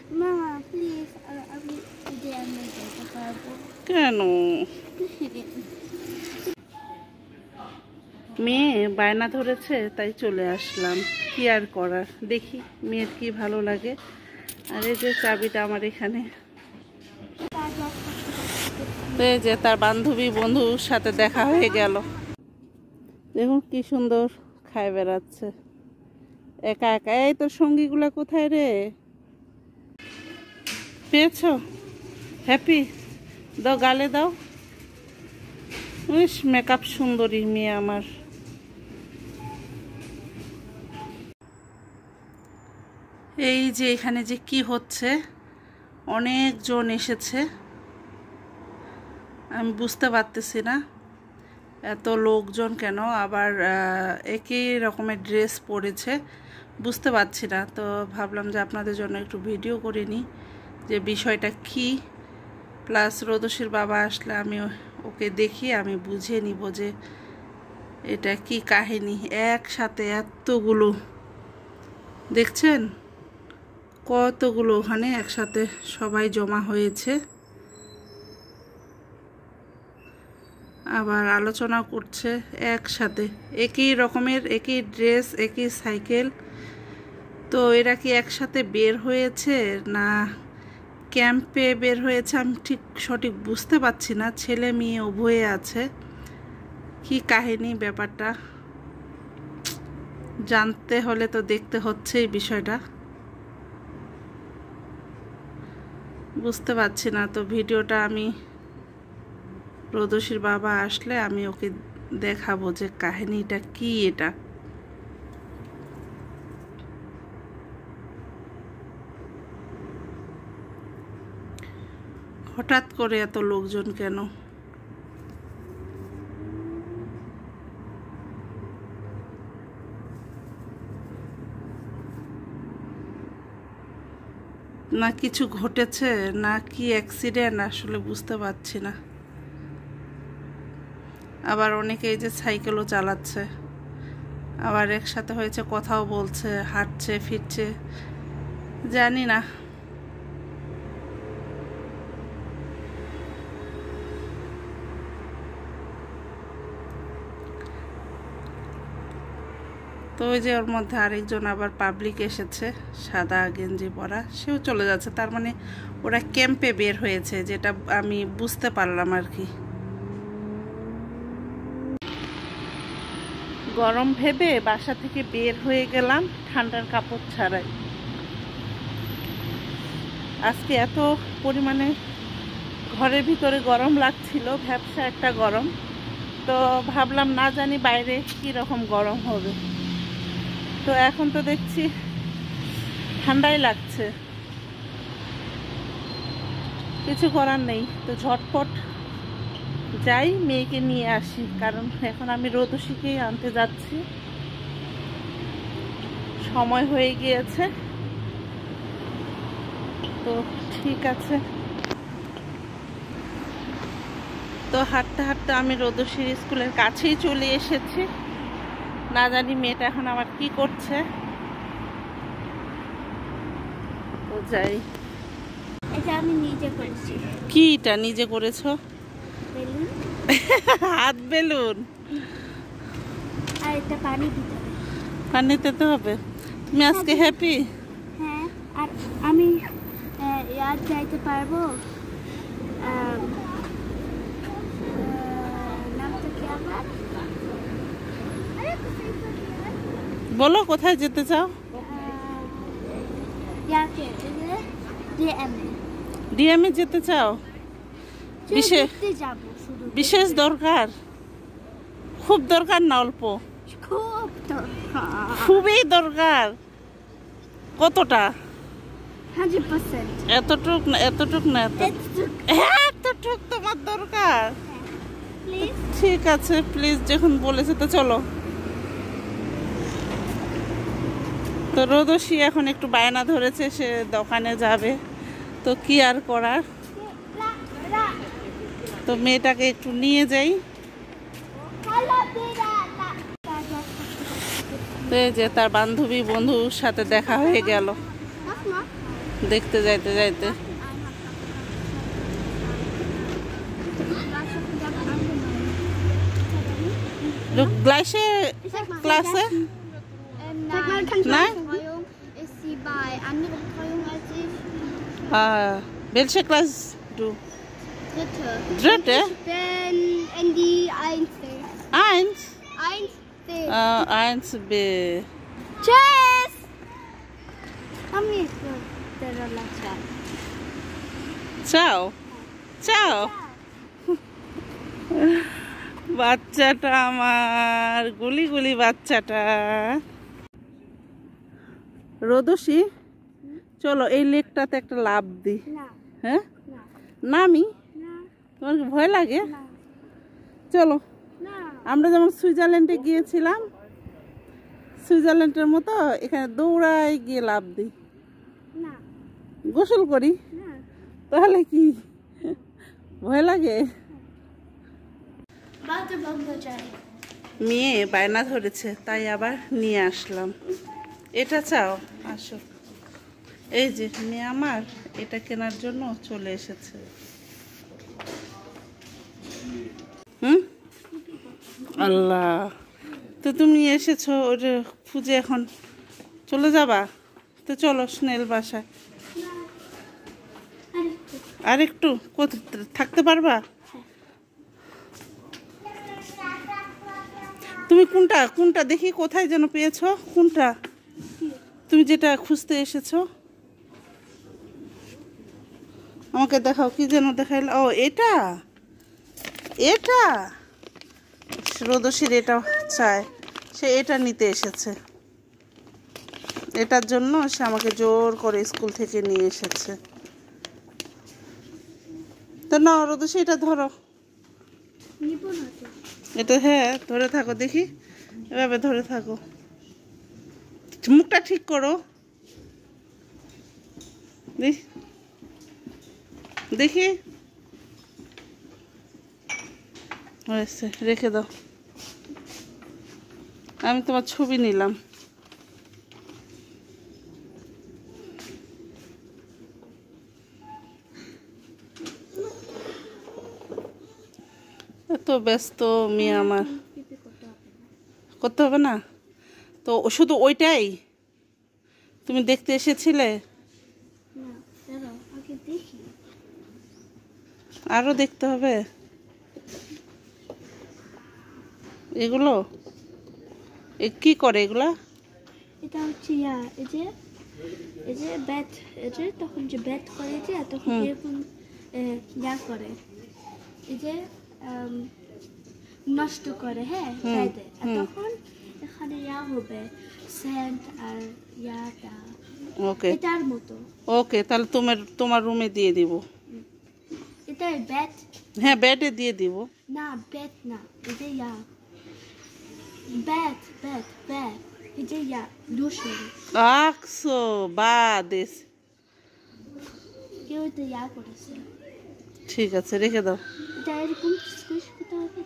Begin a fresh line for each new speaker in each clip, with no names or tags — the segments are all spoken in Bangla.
মামা প্লিজ আমি ডিএমে যেতে পারবো?
কেন? মেয়ে বায়না ধরেছে তাই চলে আসলাম, কি আর করার। দেখি মেয়ের কি ভালো লাগে। আর এই যে চাবিটা আমার এখানে। তো এই যে তার বান্ধবী বন্ধুর সাথে দেখা হয়ে গেল। দেখুন কি সুন্দর খায় বেড়াচ্ছে একা একা। এই তোর সঙ্গীগুলা কোথায় রে? পেয়েছ? হ্যাপি? দাও, গালে দাও। মেকআপ সুন্দরী মেয়ে আমার। এই যে এখানে যে কি হচ্ছে, অনেকজন এসেছে, আমি বুঝতে পারতেছি না এত লোকজন কেন, আবার একই রকমের ড্রেস পরেছে, বুঝতে পারছি না। তো ভাবলাম যে আপনাদের জন্য একটু ভিডিও করে নিই যে বিষয়টা কি। প্লাস রোদসীর বাবা আসলে আমি ওকে দেখি, আমি বুঝিয়ে নিব যে এটা কি কাহিনী। একসাথে এতগুলো দেখছেন, কতগুলো ওখানে একসাথে সবাই জমা হয়েছে, আবার আলোচনা করছে একসাথে, একই রকমের, একই ড্রেস, একই সাইকেল। তো এরা কি একসাথে বের হয়েছে না ক্যাম্পে বের হয়েছে, আমি ঠিক সঠিক বুঝতে পারছি না। ছেলে মেয়ে উভয়ে আছে, কি কাহিনী ব্যাপারটা জানতে হলে তো দেখতে হচ্ছে এই বিষয়টা, বুঝতে পারছি না। তো ভিডিওটা আমি রোদসীর বাবা আসলে আমি ওকে দেখাবো যে কাহিনীটা কি। এটা হঠাৎ করে এত লোকজন কেন? না কিছু ঘটেছে না কি অ্যাক্সিডেন্ট, আসলে বুঝতে পারছি না। আবার অনেকে এই যে সাইকেলও চালাচ্ছে, আবার একসাথে হয়েছে, কথাও বলছে, হাঁটছে ফিরছে, জানি না। তো ওই যে ওর মধ্যে আরেকজন আবার পাবলিক এসেছে, সাদা গেঞ্জি পরা, সেও চলে যাচ্ছে। তার মানে ওরা ক্যাম্পে বের হয়েছে, যেটা আমি বুঝতে পারলাম আর কি। গরম ভেবে বাসা থেকে বের হয়ে গেলাম ঠান্ডার কাপড় ছাড়াই। আজকে এত পরিমাণে ঘরের ভিতরে গরম লাগছিল, ভ্যাপসা একটা গরম। তো ভাবলাম না জানি বাইরে কি রকম গরম হবে। তো এখন তো দেখছি ঠান্ডাই লাগছে, কিছু করার নেই। তো ঝটপট যাই, মেয়েকে নিয়ে আসি, কারণ এখন আমি রোদসীকেই আনতে যাচ্ছি, সময় হয়ে গিয়েছে। তো ঠিক আছে। তো হাঁটতে হাঁটতে আমি রোদসীর স্কুলের কাছেই চলে এসেছি। না জানি মেয়েটা এখন আমার কি করছে। তো যাই।
এটা আমি নিজে করেছি।
কি এটা নিজে করেছো?
বেলুন।
হাত বেলুন।
আর এটা পানি দিতে হবে।
পানি দিতে হবে। তুমি আজকে হ্যাপি?
হ্যাঁ। আর আমি ইয়াদ যাইতে পারবো? নামটা কি আমার?
বলো কোথায় যেতে চাও? ডিএমে যেতে চাও? বিশেষ দরকার? খুব দরকার না অল্প? খুবই দরকার। কতটা?
100%।
এতটুক না, এতটুক না, এতটুক তোমার দরকার? ঠিক আছে প্লিজ, যখন বলেছে তো চলো। তো রোদসী এখন একটু বায়না ধরেছে, সে দোকানে যাবে, তো কি আর করার। তো মেয়েটাকে একটু নিয়ে যাই। তো এই যে তার বান্ধবী বন্ধুর সাথে দেখা হয়ে গেল। দেখতে যাইতে যাইতে। Du gleiche Klasse?
Nein,
Nein?
Betreuung ist sie bei anderer Betreuung als ich.
Welche Klasse du?
Dritte.
Dritte?
Ich bin in die 1.
1?
1B.
1B.
Tschüss! Komm jetzt, der Rollator.
Ciao. Ciao. বাচ্চাটা আমার গুলি গুলি বাচ্চাটা। রোদসী, চলো এই লেকটাতে একটা লাফ দি।
Na,
হ্যাঁ,
na,
নামি।
na,
তোমার কি ভয় লাগে?
na,
চলো,
na.
আমরা যেমন সুইজারল্যান্ডে গিয়েছিলাম, সুইজারল্যান্ডের মতো এখানে দৌড়াই গিয়ে লাফ দিই,
Na,
গোসল করি।
na.
তাহলে কি ভয় লাগে?
Warte, Bombe, Jay.
মেয়ে বায়না ধরেছে, তাই আবার নিয়ে আসলাম। এটা চাও, আসো। এই যে মেয়ে আমার এটা কেনার জন্য চলে এসেছে। আল্লাহ, তো তুমি এসেছো, ওটা খুঁজে এখন চলে যাবা? তো চলো স্নেল বাসায়। আর একটু থাকতে পারবা? তুমি কোনটা কোনটা দেখি, কোথায় যেন পেয়েছো? কোনটা তুমি যেটা খুঁজতে এসেছো? আমাকে দেখাও, কি যেন দেখাইল। ও এটা, এটা রোদসীর এটা চায়, সে এটা নিতে এসেছে। এটার জন্য সে আমাকে জোর করে স্কুল থেকে নিয়ে এসেছে। তো না রোদসী, এটা ধরো। এটা হ্যাঁ, ধরে থাকো দেখি, এভাবে ধরে থাকো, মুখটা ঠিক করো। দেখি হয়েছে, রেখে দাও। আমি তোমার ছবি নিলাম। এত ব্যস্ত মেয়ে আমার, করতে হবে না তো। শুধু ওইটাই তুমি দেখতে এসেছিলে? আরো দেখতে হবে এগুলো। কি করে এগুলা?
এটা হচ্ছে এই যে ব্যাট, তখন যে ব্যাট করে যে তখন এরকম করে, এই যে নষ্ট করে, হ্যাঁ সাইডে, আর তখন এখানে হবে স্যান্ড আর ইয়াটা।
ওকে,
এটার মতো।
ওকে, তাহলে তোমার রুমে দিয়ে দিব।
এটা ব্যাট?
হ্যাঁ, ব্যাটে দিয়ে দিব।
না ব্যাট না, এটা ব্যাট ব্যাট ব্যাট, এটা দুশো।
আকসো বাদেশ,
কেউ এটা করেছে।
ঠিক আছে, রেখে দাও।
এটা এরকম স্কুইশ করতে হবে।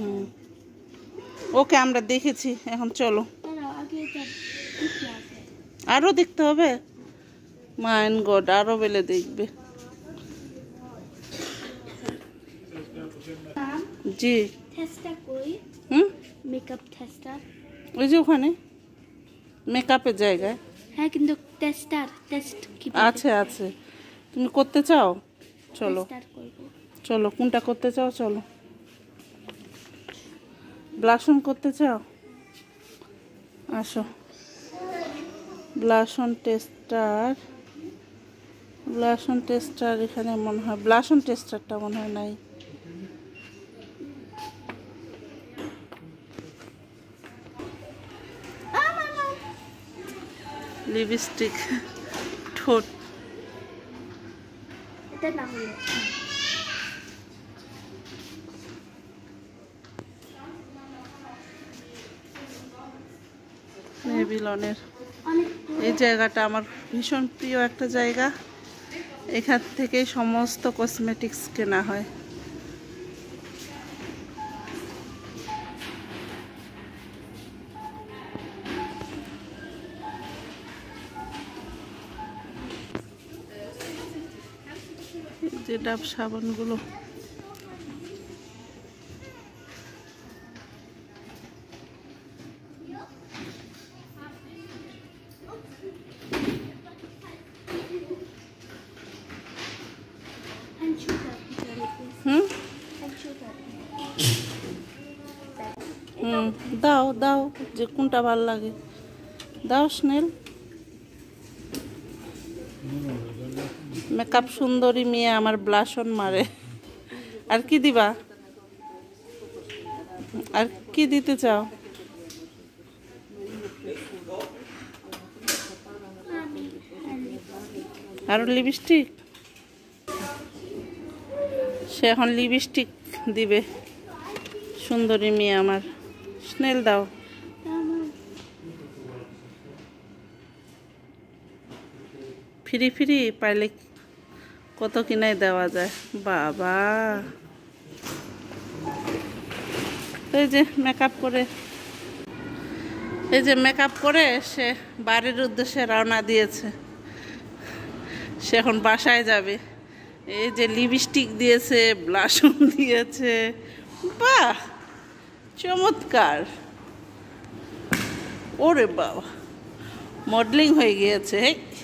ওকে, আমরা দেখেছি, এখন চলো।
আগে এটা
আরো দেখতে হবে। মাইন গড, আরো বেলে দেখবে। জি,
টেস্টার কই? মেকআপ টেস্টার
ওই যে ওখানে মেকআপের জায়গায়।
হ্যাঁ, কিন্তু টেস্ট কি
আছে আছে, তুমি করতে চাও? চলো
করব।
চলো, কোনটা করতে চাও? চলো, ব্লাশন করতে চাও? আসো, ব্লাশন টেস্টার এখানে মনে হয় ব্লাশন টেস্টারটা মনে হয় নাই। লিপস্টিক, ঠোঁট,
এটা না হলে
মেবিলনের এই জায়গাটা আমার ভীষণ প্রিয় একটা জায়গা। এখান থেকে সমস্ত কসমেটিক্স কেনা হয়। যে ডাব সাবানগুলো। দাও দাও, যে কোনটা ভাল লাগে দাও। স্নেল মেকআপ সুন্দরী মেয়ে আমার ব্লাশন মারে। আর কি দিবা? আর কি দিতে চাও? আরো লিপস্টিক? সে এখন লিপস্টিক দিবে সুন্দরী মেয়ে আমার। স্নেল দাও। ফ্রি ফ্রি পাইলে কত কিনাই দেওয়া যায় বাবা। এই যে মেকআপ করে, এই যে মেকআপ করে সে বাড়ির উদ্দেশ্যে রওনা দিয়েছে। সে এখন বাসায় যাবে। এই যে লিপস্টিক দিয়েছে, ব্লাশন দিয়েছে, বাহ চমৎকার। ওরে বাবা, মডেলিং হয়ে গিয়েছে।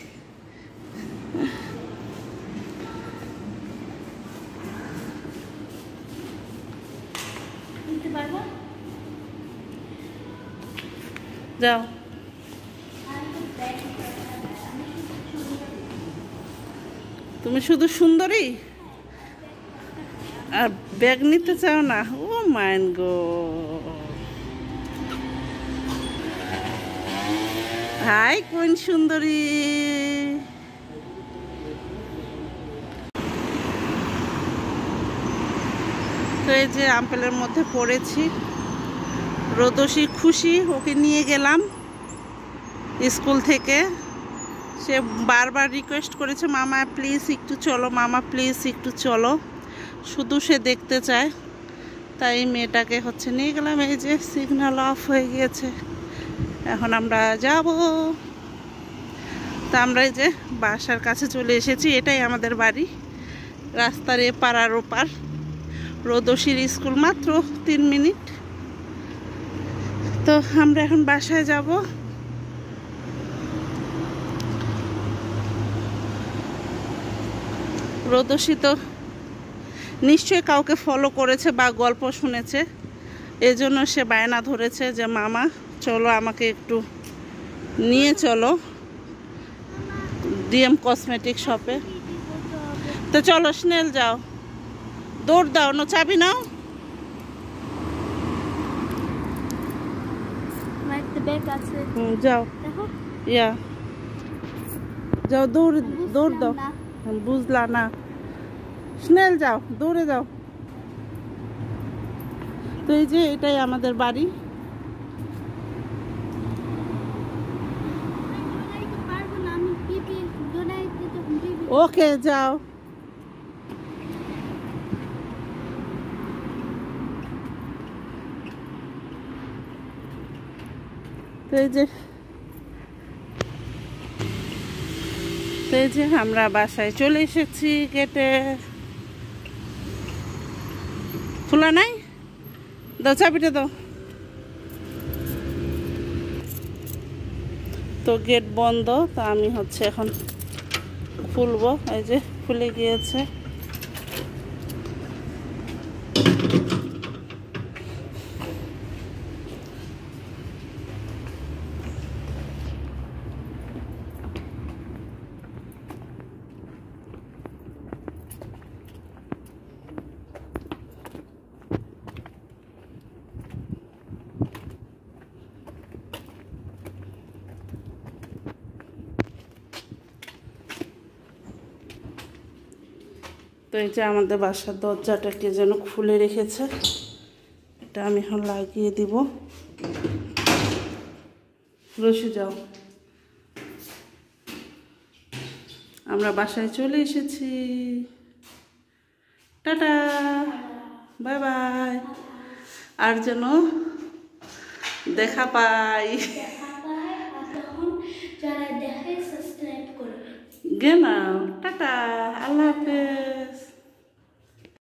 যাও। তুমি শুধু সুন্দরী আর ব্যাগ নিতে চাও না? ও মাইন গো, হাই কোন সুন্দরী। তো এই যে আম্পেলের মধ্যে পড়েছি। রোদসী খুশি, ওকে নিয়ে গেলাম স্কুল থেকে। সে বারবার রিকোয়েস্ট করেছে, মামা প্লিজ একটু চলো, মামা প্লিজ একটু চলো। শুধু সে দেখতে চায়, তাই মেয়েটাকে হচ্ছে নিয়ে গেলাম। এই যে সিগন্যাল অফ হয়ে গিয়েছে, এখন আমরা যাব। তা আমরা এই যে বাসার কাছে চলে এসেছি। এটাই আমাদের বাড়ি, রাস্তার এপার আর ওপার। রোদসীর স্কুল মাত্র 3 মিনিট। তো আমরা এখন বাসায় যাব। রোদসী তো নিশ্চয়ই কাউকে ফলো করেছে বা গল্প শুনেছে, এজন্য সে বায়না ধরেছে যে মামা চলো আমাকে একটু নিয়ে চলো ডিএম কসমেটিক শপে। তো চলো স্নেল যাও, দৌড় দাও, না চাবি নাও। যাও, ইয়া যাও, দৌড় দাও। বুঝলা না? স্নেল যাও, দৌড়ে যাও। তো এই যে এটাই আমাদের বাড়ি। ওকে যাও। তো এই যে আমরা বাসায় চলে এসেছি। গেটে খোলা নাই, দাও চাবিটা দাও। তো গেট বন্ধ, তো আমি হচ্ছে এখন খুলবো। এই যে খুলে গিয়েছে। তো এই যে আমাদের বাসার দরজাটাকে যেন খুলে রেখেছে, এটা আমি এখন লাগিয়ে দিব। রসি যাও, আমরা বাসায় চলে এসেছি। Tata, bye bye. আর যেন দেখা পাই। গেলাম, টাটা, আল্লাহ হাফেজ।